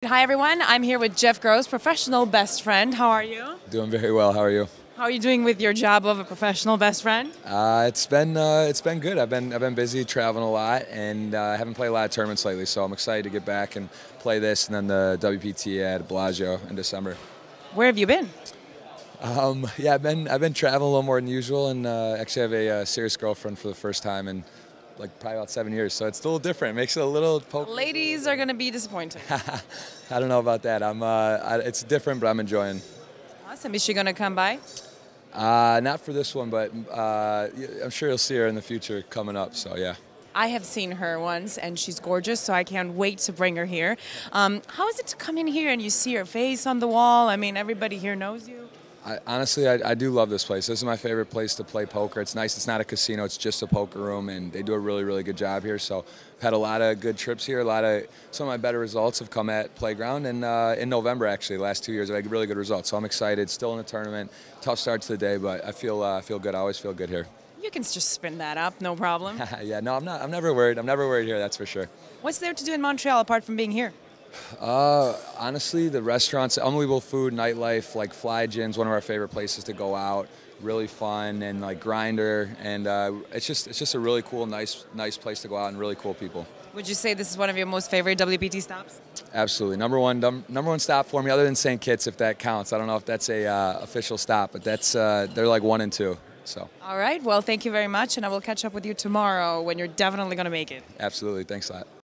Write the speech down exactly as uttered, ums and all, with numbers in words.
Hi everyone, I'm here with Jeff Gross, professional best friend. How are you? Doing very well. How are you? How are you doing with your job of a professional best friend? Uh, it's been uh, it's been good. I've been I've been busy traveling a lot, and uh, I haven't played a lot of tournaments lately. So I'm excited to get back and play this, and then the W P T at Bellagio in December. Where have you been? Um, yeah, I've been I've been traveling a little more than usual, and uh, actually have a uh, serious girlfriend for the first time in like probably about seven years. So it's still different. It makes it a little. Poker. Ladies are going to be disappointed. I don't know about that. I'm uh, I, it's different, but I'm enjoying. Awesome. Is she going to come by? Uh, not for this one, but uh, I'm sure you'll see her in the future coming up. So yeah. I have seen her once, and she's gorgeous, so I can't wait to bring her here. Um, how is it to come in here and you see her face on the wall? I mean, everybody here knows you. I, honestly, I, I do love this place. This is my favorite place to play poker. It's nice. It's not a casino. It's just a poker room, and they do a really, really good job here. So I've had a lot of good trips here. A lot of some of my better results have come at Playground, and uh, in November, actually, the last two years, I've had really good results. So I'm excited. Still in the tournament. Tough start to the day, but I feel uh, I feel good. I always feel good here. You can just spin that up, no problem. Yeah, no, I'm not. I'm never worried. I'm never worried here. That's for sure. What's there to do in Montreal apart from being here? Uh, honestly, the restaurants, unbelievable food, nightlife, like Fly Gin's one of our favorite places to go out. Really fun, and like Grinder, and uh, it's just it's just a really cool, nice nice place to go out, and really cool people. Would you say this is one of your most favorite W P T stops? Absolutely, number one num number one stop for me, other than Saint Kitts, if that counts. I don't know if that's a uh, official stop, but that's uh, they're like one and two. So. All right. Well, thank you very much, and I will catch up with you tomorrow when you're definitely going to make it. Absolutely. Thanks a lot.